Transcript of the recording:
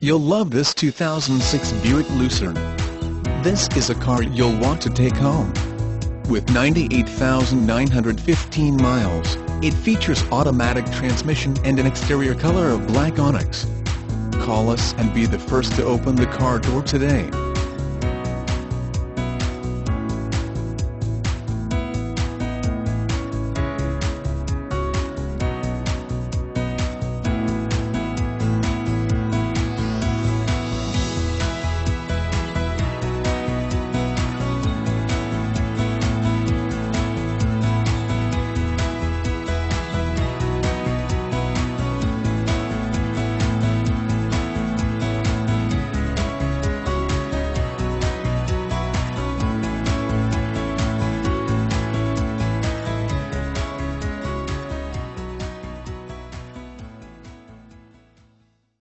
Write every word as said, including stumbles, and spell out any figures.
You'll love this two thousand six Buick Lucerne. This is a car you'll want to take home. With ninety-eight thousand nine hundred fifteen miles, it features automatic transmission and an exterior color of black onyx. Call us and be the first to open the car door today.